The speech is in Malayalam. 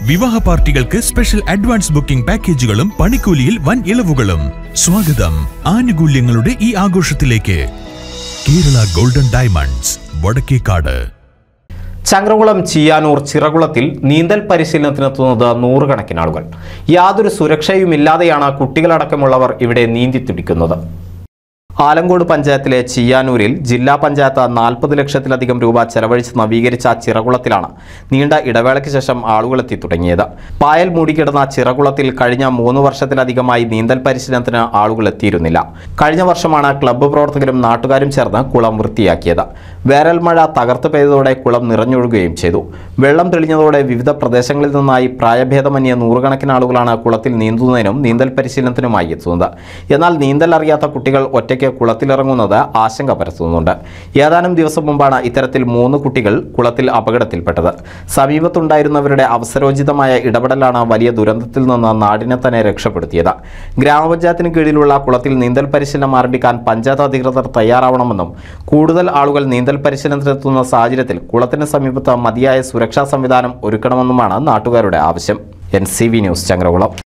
വിവാഹ പാർട്ടികൾക്ക് സ്പെഷ്യൽ അഡ്വാൻസ് ബുക്കിംഗ് പാക്കേജുകളും പണിക്കൂലിയിൽ വൻ ഇളവുകളും. സ്വാഗതം ആനുകൂല്യങ്ങളുടെ ഈ ആഘോഷത്തിലേക്ക്. Kerala golden diamonds, Vadakkekad. ചങ്ങരകുളം ചിയ്യാനൂർ ചിറകുളത്തിൽ നീന്തൽ പരിശീലനത്തിനെത്തുന്നത് നൂറുകണക്കിന് ആളുകൾ. യാതൊരു സുരക്ഷയുമില്ലാതെയാണ് കുട്ടികളടക്കമുള്ളവർ ഇവിടെ നീന്തി തുടിക്കുന്നത്. ആലങ്കോട് പഞ്ചായത്തിലെ ചിയ്യാനൂരിൽ ജില്ലാ പഞ്ചായത്ത് 40 ലക്ഷത്തിലധികം രൂപ ചെലവഴിച്ച് നവീകരിച്ച ചിറകുളത്തിലാണ് നീണ്ട ഇടവേളയ്ക്ക് ശേഷം ആളുകളെത്തി തുടങ്ങിയത്. പായൽ മൂടിക്കിടന്ന ചിറകുളത്തിൽ കഴിഞ്ഞ 3 വർഷത്തിലധികമായി നീന്തൽ പരിശീലനത്തിന് ആളുകൾ എത്തിയിരുന്നില്ല. കഴിഞ്ഞ വർഷമാണ് ക്ലബ്ബ് പ്രവർത്തകരും നാട്ടുകാരും ചേർന്ന് കുളം വൃത്തിയാക്കിയത്. വേനൽ മഴ തകർത്ത് പെയ്തതോടെ കുളം നിറഞ്ഞൊഴുകുകയും ചെയ്തു. വെള്ളം തെളിഞ്ഞതോടെ വിവിധ പ്രദേശങ്ങളിൽ നിന്നായി പ്രായഭേദമന്യേ നൂറുകണക്കിന് ആളുകളാണ് കുളത്തിൽ നീന്തുന്നതിനും നീന്തൽ പരിശീലനത്തിനുമായി എത്തുന്നത്. എന്നാൽ നീന്തൽ അറിയാത്ത കുട്ടികൾ ഒറ്റയ്ക്ക് കുളത്തിലിറങ്ങുന്നത് ആശങ്ക പരത്തുന്നുണ്ട്. ഏതാനും ദിവസം മുമ്പാണ് ഇത്തരത്തിൽ 3 കുട്ടികൾ കുളത്തിൽ അപകടത്തിൽപ്പെട്ടത്. സമീപത്തുണ്ടായിരുന്നവരുടെ അവസരോചിതമായ ഇടപെടലാണ് വലിയ ദുരന്തത്തിൽ നിന്ന് നാടിനെ തന്നെ രക്ഷപ്പെടുത്തിയത്. ഗ്രാമപഞ്ചായത്തിന് കീഴിലുള്ള കുളത്തിൽ നീന്തൽ പരിശീലനം ആരംഭിക്കാൻ പഞ്ചായത്ത് അധികൃതർ തയ്യാറാവണമെന്നും കൂടുതൽ ആളുകൾ നീന്തൽ പരിശീലനത്തിനെത്തുന്ന സാഹചര്യത്തിൽ കുളത്തിന് സമീപത്ത് മതിയായ സുരക്ഷാ സംവിധാനം ഒരുക്കണമെന്നുമാണ് നാട്ടുകാരുടെ ആവശ്യം. NCV news, Changaramkulam.